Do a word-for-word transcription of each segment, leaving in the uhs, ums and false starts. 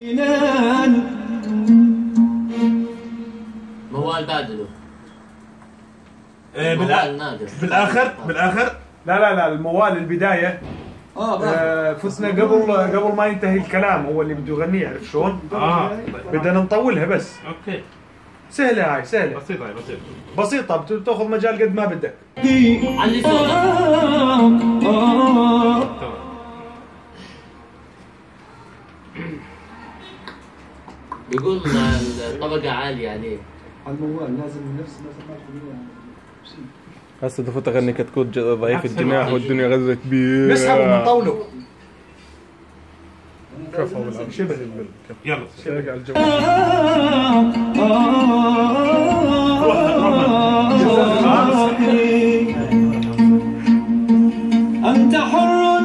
موال بادلو. إيه بالاخر بالاخر لا لا لا الموال البدايه اه, آه فتنا قبل قبل ما ينتهي الكلام هو اللي بده يغنيه، عرفت شلون؟ اه بدنا نطولها بس. اوكي سهله هاي سهله بسيطه هاي بسيطه بسيطه بتاخذ مجال قد ما بدك. علي صوتك. بيقول الطبقه عاليه عليه على الموال لازم نفس مثلا هسه تفوت اغني كتكوت ضعيف الجناح والدنيا غزه كبيره. نسحبه ونطوله. كفو والله شبه البل. يلا شارك على الجو. أنت حر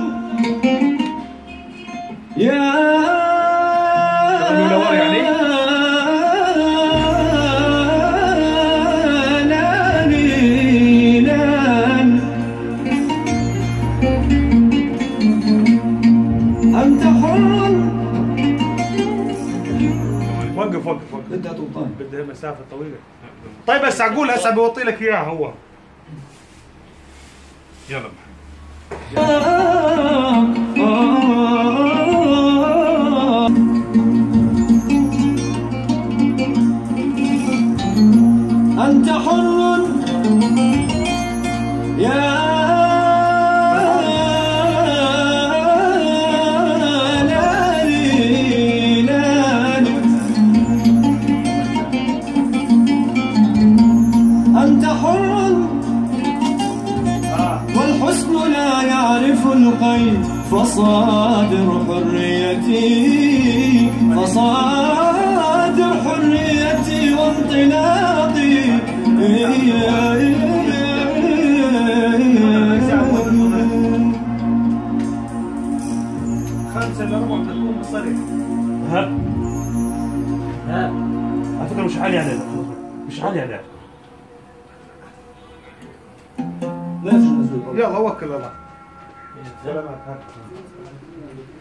يا وقف وقف وقف بدها طولتين بدها مسافة طويلة. طيب بس اقول هسه بوطي لك اياها هو. يلا أنت حر يا والحسن لا يعرف القيد فصادر حريتي فصادر حريتي وانطلاقي. خمسة إلا ربع بتكون بالصريح. ها ها على فكرة مش عالي علينا مش عالي علينا. يلا وكل الله. سلامات.